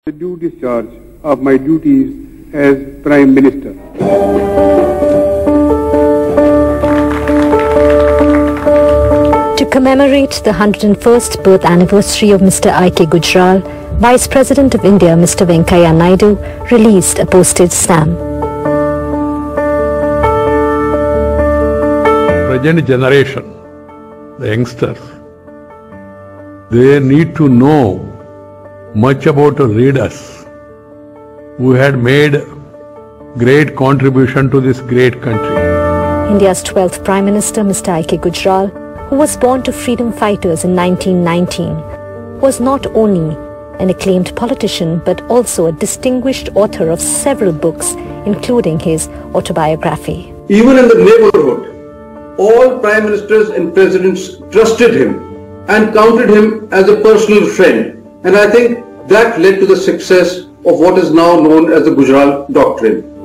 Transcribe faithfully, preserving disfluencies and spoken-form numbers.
the due discharge of my duties as Prime Minister. To commemorate the one hundred first birth anniversary of Mister I K Gujral, Vice President of India Mister Venkaiah Naidu released a postage stamp. Present generation, the youngsters, they need to know much about readers who had made great contribution to this great country. India's twelfth Prime Minister Mister I K Gujral, who was born to freedom fighters in nineteen nineteen, was not only an acclaimed politician but also a distinguished author of several books, including his autobiography. Even in the neighborhood, all prime ministers and presidents trusted him and counted him as a personal friend. And I think that led to the success of what is now known as the Gujral Doctrine.